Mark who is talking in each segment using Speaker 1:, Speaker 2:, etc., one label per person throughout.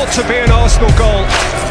Speaker 1: got to be an Arsenal goal.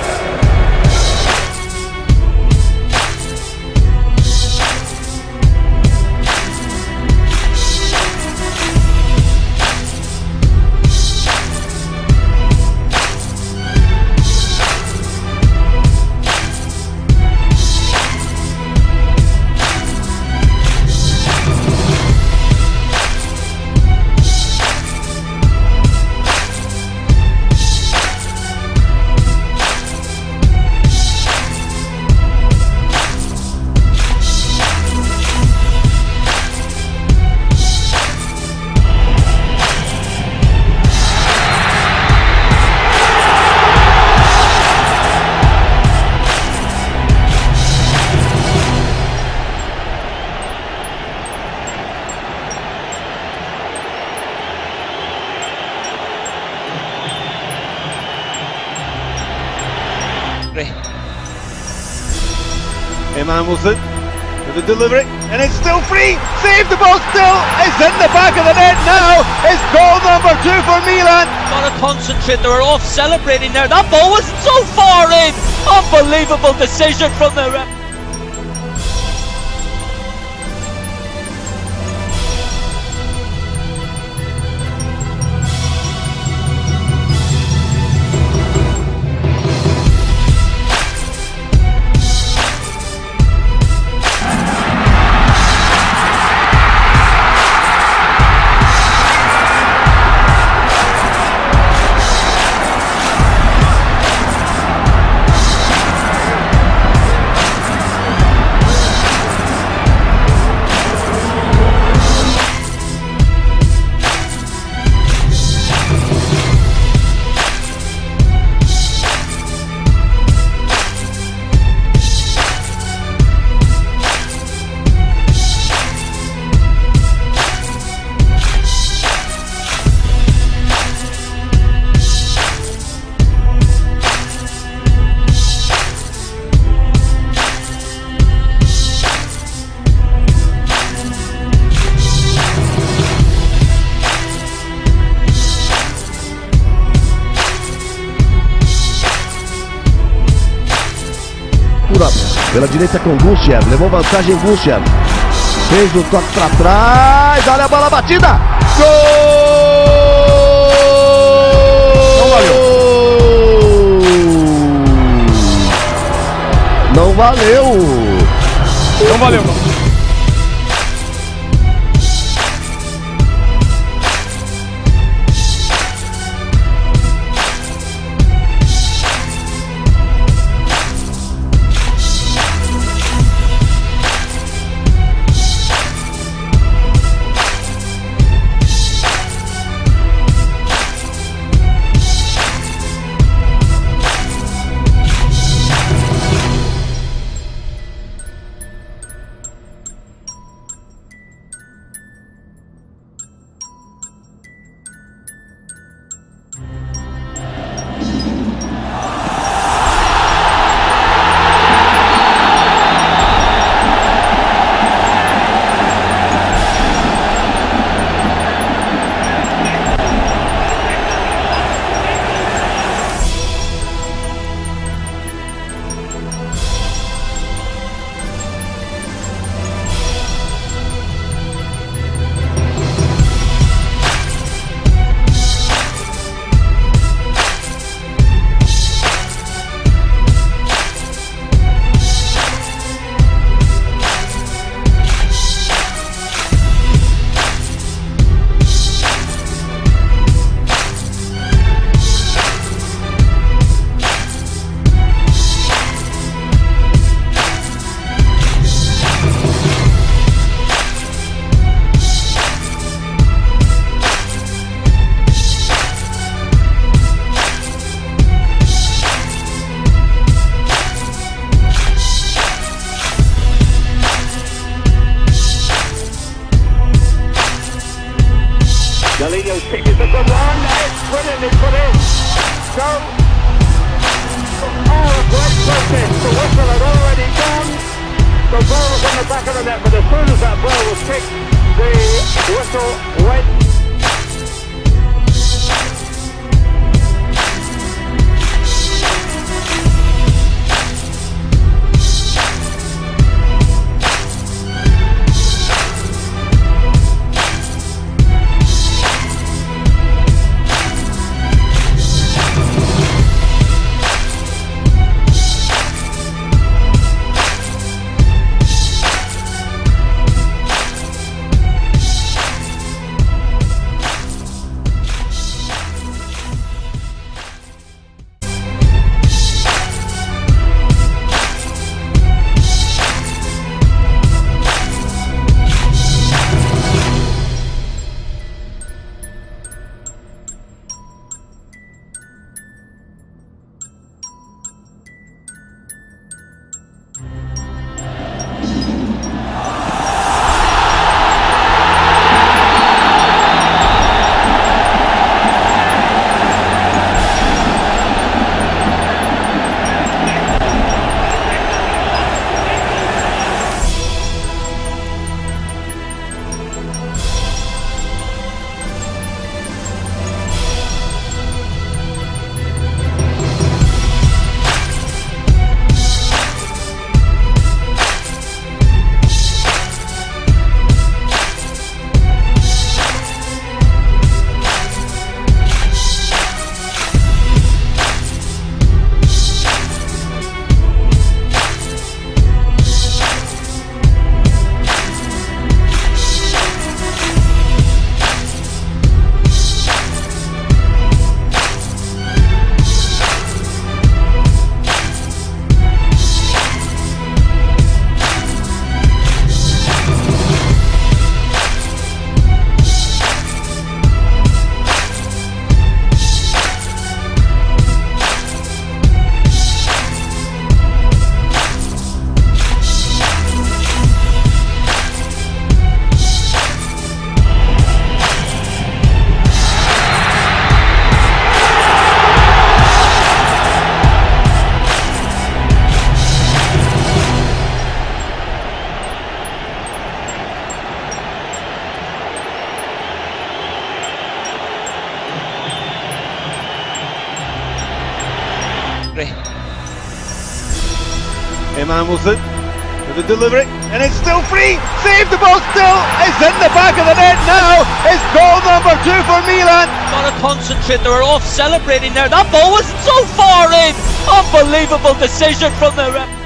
Speaker 2: Hamilton with the delivery, and it's still free. Save the ball still. It's in the back of the net now. It's goal number 2 for Milan.
Speaker 3: Got to concentrate. They were off celebrating there. That ball was so far in. Unbelievable decision from the ref.
Speaker 4: Pela direita com Gunscher, levou vantagem Gunscher, fez o toque para trás, olha a bola batida, gol! Não valeu! Não valeu!
Speaker 1: Não valeu, não.
Speaker 5: Kick is a good one. It's brilliant. It's put in. So, great process. The whistle had already gone. The ball was on the back of the net, but as soon as that ball was kicked, the whistle went.
Speaker 3: quickly.
Speaker 2: Hamilton with the delivery, and it's still free. Save the ball still. It's in the back of the net now. It's goal number 2 for Milan.
Speaker 3: Got to concentrate. They were off celebrating there. That ball wasn't so far in. Unbelievable decision from the ref.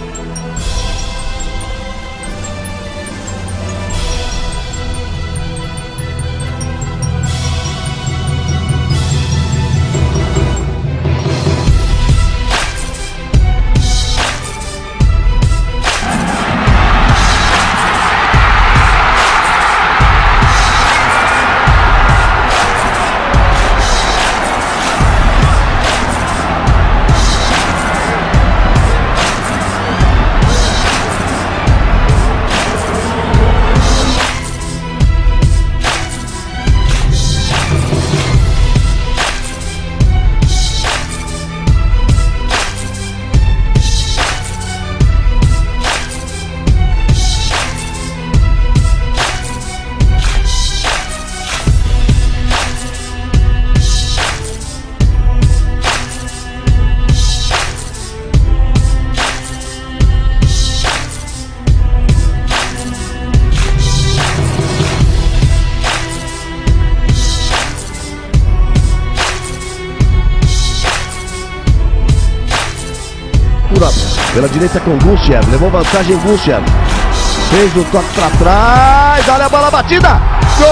Speaker 4: Pela direita com Gunshev, levou vantagem Gunshev. Fez o toque pra trás, olha a bola batida! Gol!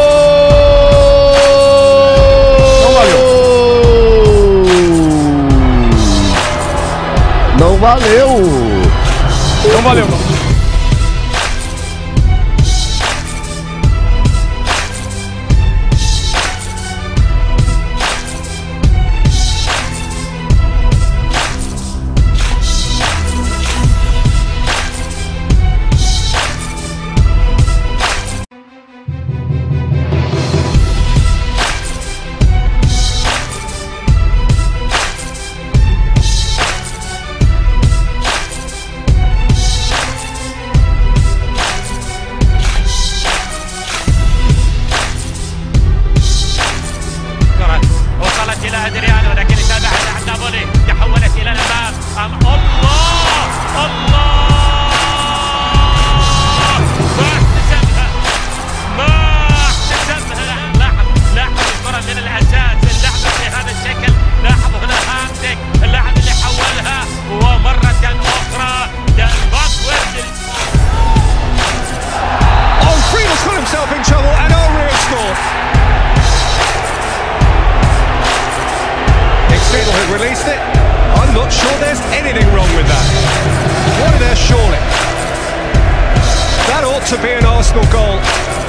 Speaker 1: Não valeu!
Speaker 4: Não valeu!
Speaker 1: Não valeu, não. In trouble, and O'Reilly scored. Example had released it. I'm not sure there's anything wrong with that. Why there surely? That ought to be an Arsenal goal.